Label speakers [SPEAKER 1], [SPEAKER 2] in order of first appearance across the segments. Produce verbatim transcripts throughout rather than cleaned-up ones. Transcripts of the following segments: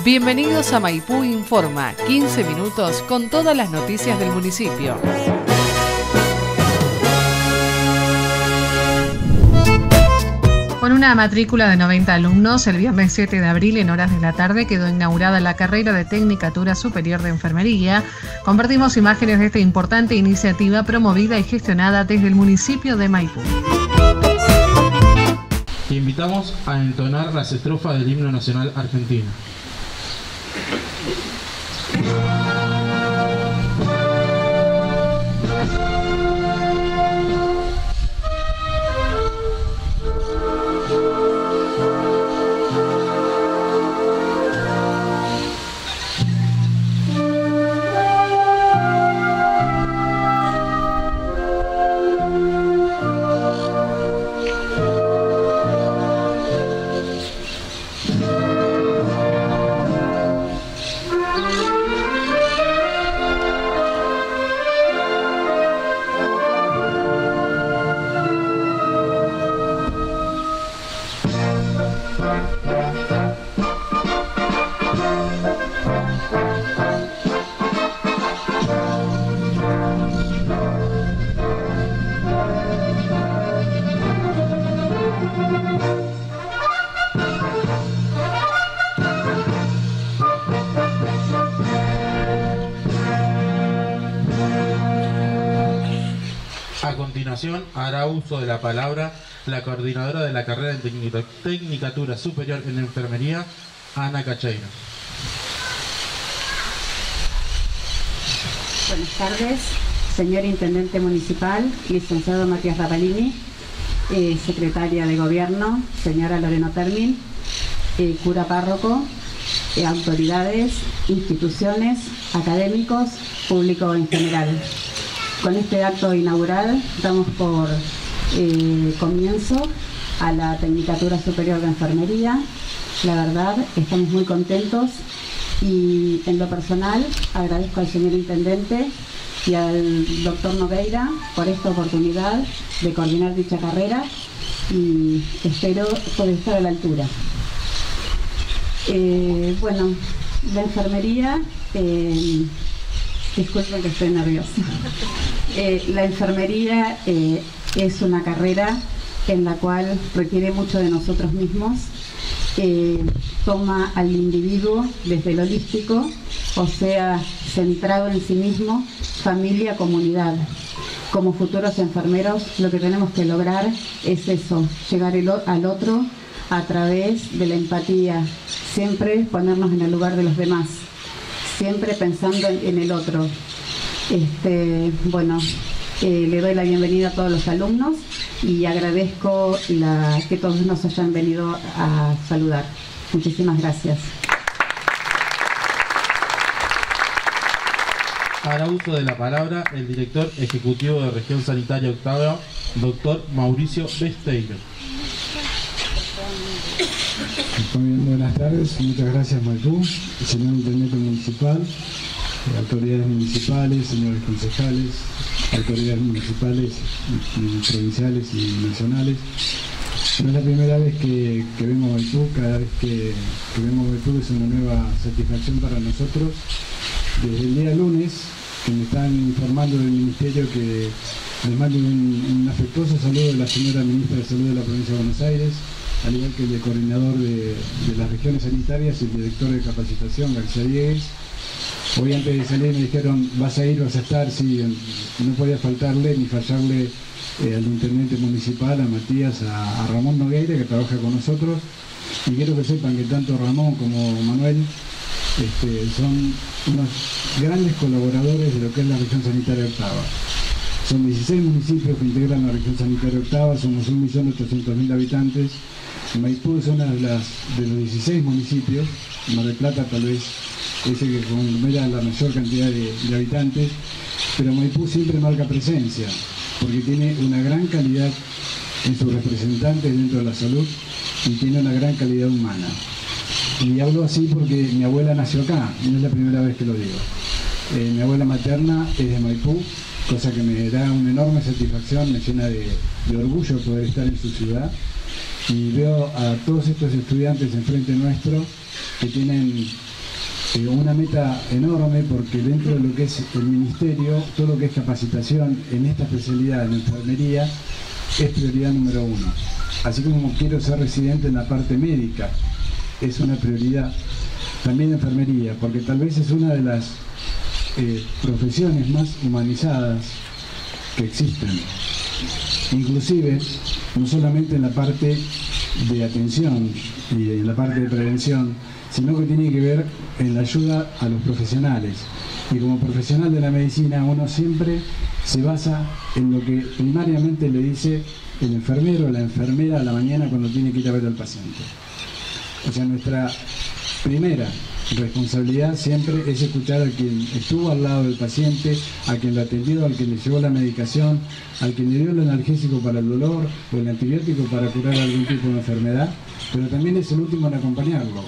[SPEAKER 1] Bienvenidos a Maipú Informa, quince minutos con todas las noticias del municipio. Con una matrícula de noventa alumnos, el viernes siete de abril en horas de la tarde quedó inaugurada la carrera de Tecnicatura Superior de Enfermería. Compartimos imágenes de esta importante iniciativa promovida y gestionada desde el municipio de Maipú.
[SPEAKER 2] Te invitamos a entonar las estrofas del himno nacional argentino. A continuación, hará uso de la palabra la coordinadora de la carrera de Tecnicatura Superior en Enfermería, Ana Cacheiro.
[SPEAKER 3] Buenas tardes, señor Intendente Municipal, licenciado Matías Rapalini, eh, Secretaria de Gobierno, señora Lorena Termin, eh, cura párroco, eh, autoridades, instituciones, académicos, público en general. Con este acto inaugural damos por eh, comienzo a la Tecnicatura Superior de Enfermería. La verdad, estamos muy contentos y en lo personal agradezco al señor Intendente y al doctor Nogueira por esta oportunidad de coordinar dicha carrera y espero poder estar a la altura. Eh, bueno, la enfermería... Eh, Disculpen que estoy nerviosa. Eh, la enfermería eh, es una carrera en la cual requiere mucho de nosotros mismos. Eh, toma al individuo desde lo holístico, o sea, centrado en sí mismo, familia, comunidad. Como futuros enfermeros, lo que tenemos que lograr es eso, llegar el, al otro a través de la empatía, siempre ponernos en el lugar de los demás. Siempre pensando en, en el otro. Este, bueno, eh, le doy la bienvenida a todos los alumnos y agradezco la, que todos nos hayan venido a saludar. Muchísimas gracias.
[SPEAKER 2] Hará uso de la palabra el director ejecutivo de Región Sanitaria Octava, doctor Mauricio Besteiro.
[SPEAKER 4] Muy bien, buenas tardes, muchas gracias Maipú, señor Intendente Municipal, eh, autoridades municipales, señores concejales, autoridades municipales, y provinciales y nacionales. No es la primera vez que, que vemos Maipú, cada vez que, que vemos Maipú es una nueva satisfacción para nosotros. Desde el día lunes, que me están informando del Ministerio que les mando un, un afectuoso saludo de la señora Ministra de Salud de la Provincia de Buenos Aires, al igual que el de coordinador de, de las regiones sanitarias y el director de capacitación, García Diegues. Hoy antes de salir me dijeron, vas a ir, vas a estar, sí, no podía faltarle ni fallarle eh, al intendente municipal, a Matías, a, a Ramón Nogueira, que trabaja con nosotros, y quiero que sepan que tanto Ramón como Manuel este, son unos grandes colaboradores de lo que es la región sanitaria octava. Son dieciséis municipios que integran la región sanitaria octava, somos un millón ochocientos mil habitantes. Maipú es una de, las, de los dieciséis municipios, Mar del Plata tal vez es el que conmera la mayor cantidad de, de habitantes, pero Maipú siempre marca presencia, porque tiene una gran calidad en sus representantes dentro de la salud y tiene una gran calidad humana. Y hablo así porque mi abuela nació acá, no es la primera vez que lo digo. Eh, mi abuela materna es de Maipú, cosa que me da una enorme satisfacción, me llena de, de orgullo poder estar en su ciudad. Y veo a todos estos estudiantes enfrente nuestro que tienen eh, una meta enorme, porque dentro de lo que es el ministerio, todo lo que es capacitación en esta especialidad en enfermería es prioridad número uno. Así como quiero ser residente en la parte médica, es una prioridad. También enfermería, porque tal vez es una de las eh, profesiones más humanizadas que existen. Inclusive, no solamente en la parte de atención y en la parte de prevención, sino que tiene que ver en la ayuda a los profesionales. Y como profesional de la medicina, uno siempre se basa en lo que primariamente le dice el enfermero o la enfermera a la mañana cuando tiene que ir a ver al paciente. O sea, nuestra primera responsabilidad siempre es escuchar a quien estuvo al lado del paciente, a quien lo atendió, al quien le llevó la medicación, al quien le dio el analgésico para el dolor o el antibiótico para curar algún tipo de enfermedad, pero también es el último en acompañarlo.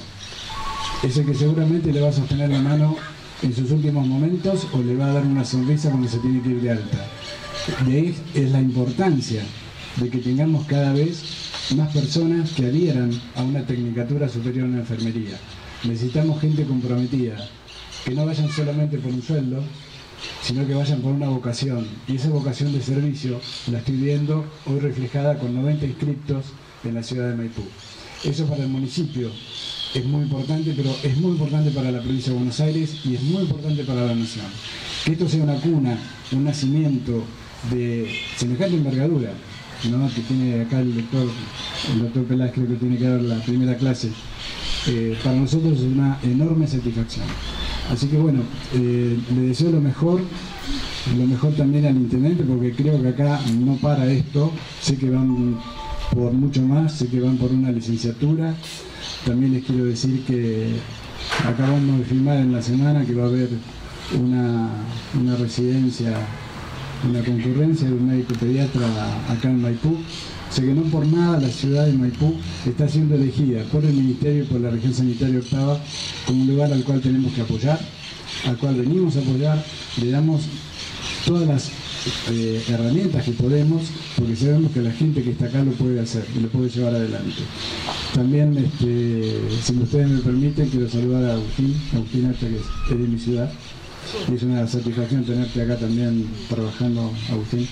[SPEAKER 4] Es el que seguramente le va a sostener la mano en sus últimos momentos o le va a dar una sonrisa cuando se tiene que ir de alta. De ahí es la importancia de que tengamos cada vez más personas que adhieran a una tecnicatura superior en enfermería. Necesitamos gente comprometida, que no vayan solamente por un sueldo, sino que vayan por una vocación. Y esa vocación de servicio la estoy viendo hoy reflejada con noventa inscriptos en la ciudad de Maipú. Eso para el municipio es muy importante, pero es muy importante para la provincia de Buenos Aires y es muy importante para la nación. Que esto sea una cuna, un nacimiento de semejante envergadura, ¿no?, que tiene acá el doctor, el doctor Peláez, creo que tiene que dar la primera clase. Eh, para nosotros es una enorme satisfacción. Así que bueno, eh, le deseo lo mejor, lo mejor también al intendente, porque creo que acá no para esto. Sé que van por mucho más, sé que van por una licenciatura. También les quiero decir que acabamos de firmar en la semana que va a haber una, una residencia, una concurrencia de un médico pediatra acá en Maipú. O sea que no por nada la ciudad de Maipú está siendo elegida por el Ministerio y por la Región Sanitaria Octava como un lugar al cual tenemos que apoyar, al cual venimos a apoyar, le damos todas las eh, herramientas que podemos, porque sabemos que la gente que está acá lo puede hacer y lo puede llevar adelante. También, este, si ustedes me permiten, quiero saludar a Agustín, Agustín Arta, que es de mi ciudad, y es una satisfacción tenerte acá también trabajando, Agustín.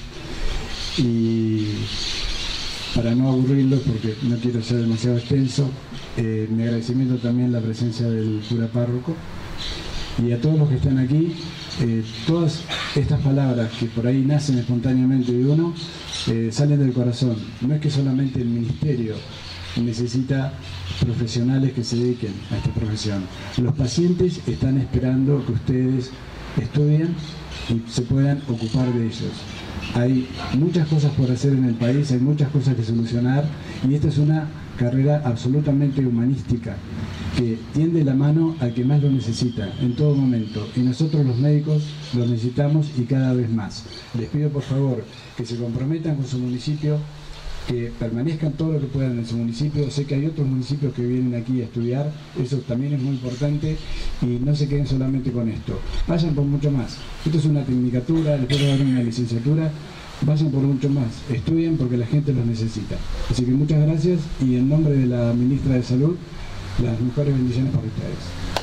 [SPEAKER 4] Y para no aburrirlos, porque no quiero ser demasiado extenso, eh, mi agradecimiento también la presencia del cura párroco y a todos los que están aquí. Eh, todas estas palabras que por ahí nacen espontáneamente de uno, eh, salen del corazón. No es que solamente el ministerio necesita profesionales que se dediquen a esta profesión. Los pacientes están esperando que ustedes estudien y se puedan ocupar de ellos. Hay muchas cosas por hacer en el país, hay muchas cosas que solucionar, y esta es una carrera absolutamente humanística que tiende la mano al que más lo necesita en todo momento, y nosotros los médicos lo necesitamos y cada vez más. Les pido por favor que se comprometan con su municipio, que permanezcan todo lo que puedan en su municipio. Sé que hay otros municipios que vienen aquí a estudiar, eso también es muy importante, y no se queden solamente con esto, vayan por mucho más. Esto es una tecnicatura, después va a haber una licenciatura, vayan por mucho más, estudien porque la gente los necesita. Así que muchas gracias, y en nombre de la ministra de Salud, las mejores bendiciones para ustedes.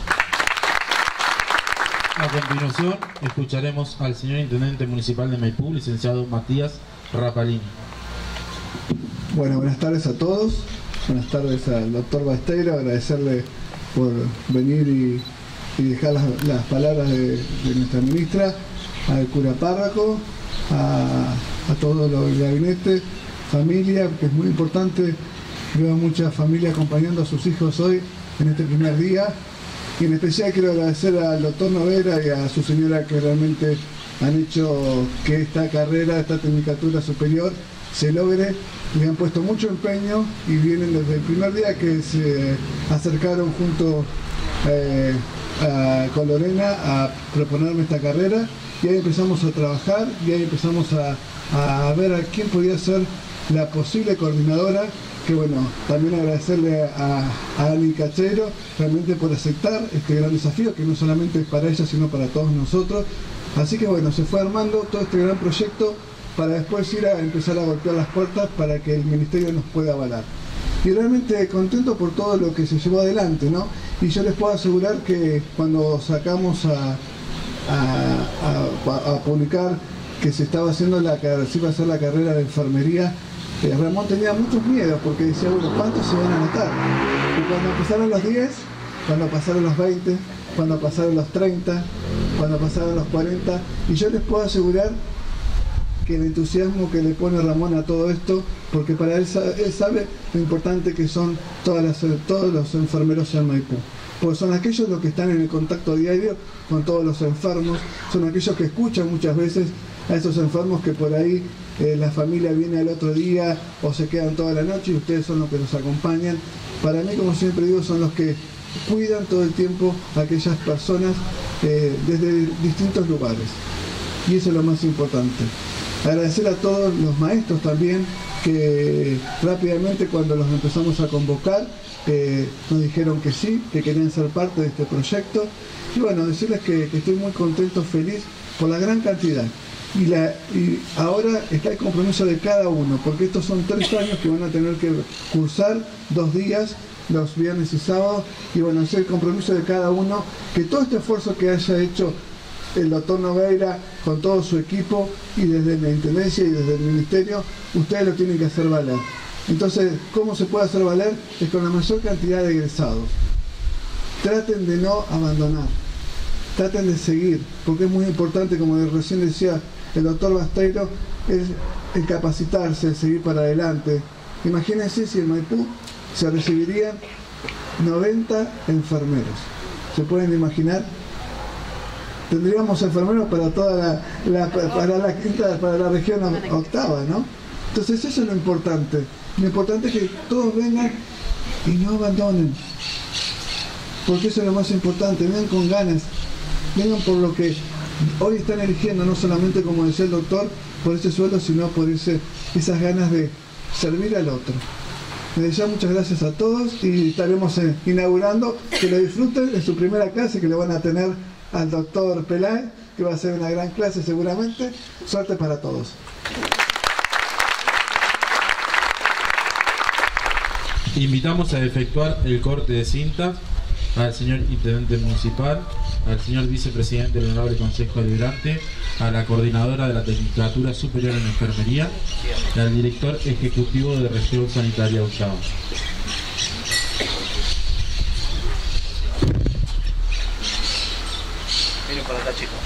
[SPEAKER 2] A continuación escucharemos al señor Intendente Municipal de Maipú, licenciado Matías Rapalini.
[SPEAKER 5] Bueno, buenas tardes a todos, buenas tardes al doctor Basteiro, agradecerle por venir y, y dejar las, las palabras de, de nuestra ministra, al cura párroco, a, a todo el gabinete, familia, que es muy importante. Veo mucha familia acompañando a sus hijos hoy en este primer día, y en especial quiero agradecer al doctor Novera y a su señora, que realmente han hecho que esta carrera, esta tecnicatura superior se logre. Le han puesto mucho empeño y vienen desde el primer día que se acercaron junto eh, a, con Lorena a proponerme esta carrera, y ahí empezamos a trabajar y ahí empezamos a, a ver a quién podía ser la posible coordinadora. Que bueno, también agradecerle a, a Ani Cachero realmente por aceptar este gran desafío, que no solamente es para ella sino para todos nosotros. Así que bueno, se fue armando todo este gran proyecto para después ir a empezar a golpear las puertas para que el ministerio nos pueda avalar. Y realmente contento por todo lo que se llevó adelante, ¿no? Y yo les puedo asegurar que cuando sacamos a, a, a, a publicar que se estaba haciendo la, se iba a hacer la carrera de enfermería, eh, Ramón tenía muchos miedos porque decía, bueno, ¿cuántos se van a anotar? Y cuando pasaron los diez, cuando pasaron los veinte, cuando pasaron los treinta, cuando pasaron los cuarenta, y yo les puedo asegurar que el entusiasmo que le pone Ramón a todo esto, porque para él, él sabe lo importante que son todas las, todos los enfermeros en Maipú, porque son aquellos los que están en el contacto diario con todos los enfermos, son aquellos que escuchan muchas veces a esos enfermos que por ahí eh, la familia viene al otro día o se quedan toda la noche y ustedes son los que los acompañan. Para mí, como siempre digo, son los que cuidan todo el tiempo a aquellas personas eh, desde distintos lugares, y eso es lo más importante. Agradecer a todos los maestros también que rápidamente cuando los empezamos a convocar eh, nos dijeron que sí, que querían ser parte de este proyecto, y bueno, decirles que, que estoy muy contento, feliz por la gran cantidad, y, la, y ahora está el compromiso de cada uno, porque estos son tres años que van a tener que cursar dos días, los viernes y sábados, y bueno, es el compromiso de cada uno, que todo este esfuerzo que haya hecho el doctor Nogueira con todo su equipo y desde la Intendencia y desde el Ministerio, ustedes lo tienen que hacer valer. Entonces, ¿cómo se puede hacer valer? Es con la mayor cantidad de egresados. Traten de no abandonar, traten de seguir, porque es muy importante, como recién decía el doctor Basteiro, es el capacitarse, el seguir para adelante. Imagínense si en Maipú se recibirían noventa enfermeros. ¿Se pueden imaginar? Tendríamos enfermeros para toda la, la, para la quinta, para la región octava, ¿no? Entonces eso es lo importante. Lo importante es que todos vengan y no abandonen, porque eso es lo más importante. Vengan con ganas, vengan por lo que hoy están eligiendo, no solamente, como decía el doctor, por ese sueldo, sino por ese, esas ganas de servir al otro. Les deseo muchas gracias a todos y estaremos eh, inaugurando, que lo disfruten en su primera clase que le van a tener al doctor Peláez, que va a ser una gran clase seguramente. Suerte para todos.
[SPEAKER 2] Invitamos a efectuar el corte de cintas al señor Intendente Municipal, al señor Vicepresidente del Honorable Consejo Deliberante, a la Coordinadora de la Tecnicatura Superior en Enfermería y al Director Ejecutivo de Región Sanitaria Ullao.
[SPEAKER 6] Miren para acá, chicos.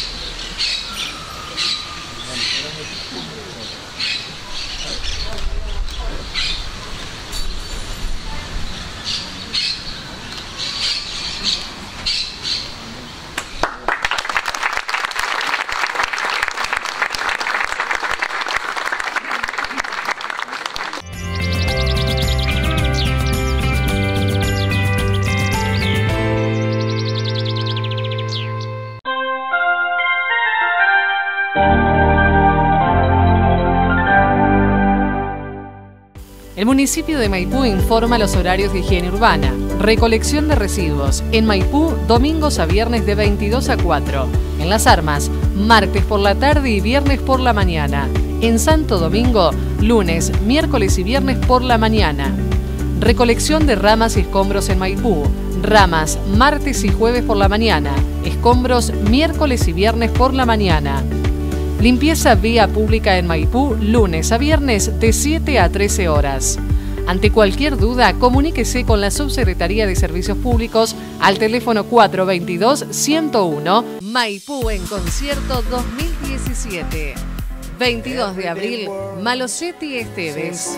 [SPEAKER 1] El municipio de Maipú informa los horarios de higiene urbana. Recolección de residuos. En Maipú, domingos a viernes de veintidós a cuatro. En Las Armas, martes por la tarde y viernes por la mañana. En Santo Domingo, lunes, miércoles y viernes por la mañana. Recolección de ramas y escombros en Maipú. Ramas, martes y jueves por la mañana. Escombros, miércoles y viernes por la mañana. Limpieza vía pública en Maipú, lunes a viernes de siete a trece horas. Ante cualquier duda, comuníquese con la Subsecretaría de Servicios Públicos al teléfono cuatro veintidós, ciento uno. Maipú en concierto dos mil diecisiete. veintidós de abril, Malosetti Esteves.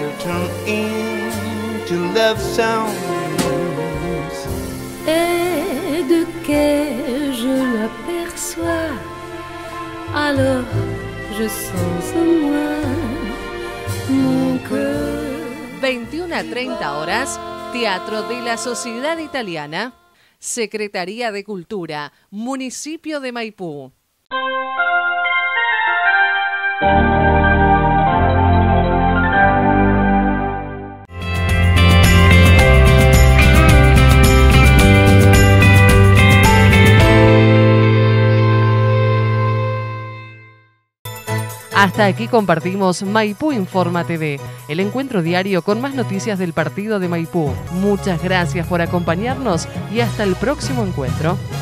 [SPEAKER 7] Et de que je l'aperçois, alors je sens en moi mon cœur.
[SPEAKER 1] veintiuna a treinta horas, Teatro de la Sociedad Italiana, Secretaría de Cultura, Municipio de Maipú.
[SPEAKER 6] Hasta aquí compartimos Maipú Informa T V, el encuentro diario con más noticias del partido de Maipú. Muchas gracias por acompañarnos y hasta el próximo encuentro.